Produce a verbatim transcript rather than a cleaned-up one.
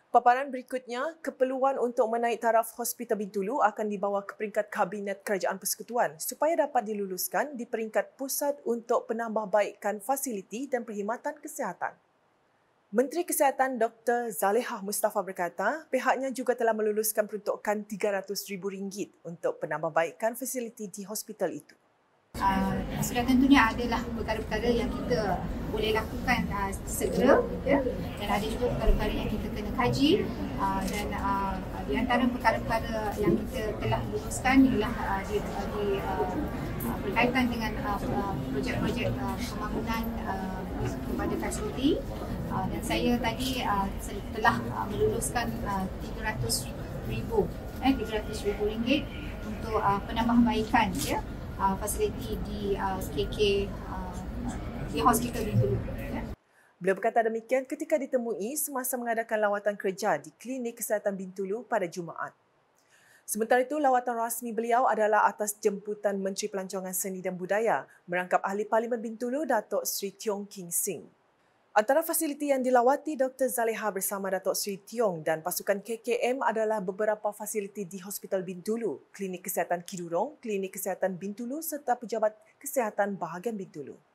Paparan berikutnya, keperluan untuk menaik taraf Hospital Bintulu akan dibawa ke peringkat Kabinet Kerajaan Persekutuan supaya dapat diluluskan di peringkat pusat untuk penambahbaikan fasiliti dan perkhidmatan kesihatan. Menteri Kesihatan Doktor Zalehah Mustafa berkata, pihaknya juga telah meluluskan peruntukan tiga ratus ribu ringgit untuk penambahbaikan fasiliti di hospital itu. Uh, sudah tentunya adalah perkara-perkara yang kita boleh lakukan uh, segera, ya? Dan ada juga perkara-perkara yang kita kena kaji, uh, dan uh, di antara perkara-perkara yang kita telah luluskan ialah uh, di, di, uh, uh, berkaitan dengan uh, projek-projek uh, pembangunan uh, kepada fasiliti, uh, dan saya tadi uh, telah uh, meluluskan uh, tiga ratus ribu eh, tiga ratus ribu ringgit untuk uh, penambahbaikan, ya, Uh, fasiliti di uh, K K uh, di Hospital Bintulu. Ya. Beliau berkata demikian ketika ditemui semasa mengadakan lawatan kerja di Klinik Kesihatan Bintulu pada Jumaat. Sementara itu, lawatan rasmi beliau adalah atas jemputan Menteri Pelancongan Seni dan Budaya merangkap Ahli Parlimen Bintulu Datuk Seri Tiong King Sing. Antara fasiliti yang dilawati Doktor Zalehah bersama Datuk Seri Tiong dan pasukan K K M adalah beberapa fasiliti di Hospital Bintulu, Klinik Kesihatan Kidurong, Klinik Kesihatan Bintulu serta Pejabat Kesihatan Bahagian Bintulu.